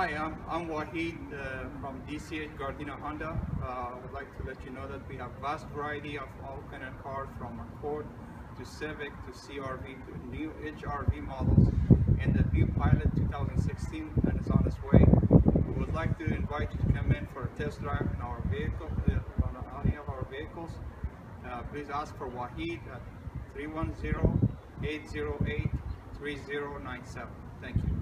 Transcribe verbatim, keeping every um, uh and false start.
Hi, I'm, I'm Wahid uh, from D C H Gardena Honda. Uh, I would like to let you know that we have vast variety of all kind of cars, from Accord to Civic to C R V to new H R V models, and the new Pilot two thousand sixteen and is on its way. We would like to invite you to come in for a test drive in our vehicle, uh, on any of our vehicles. Uh, please ask for Wahid at three one zero, eight zero eight, three zero nine seven. Thank you.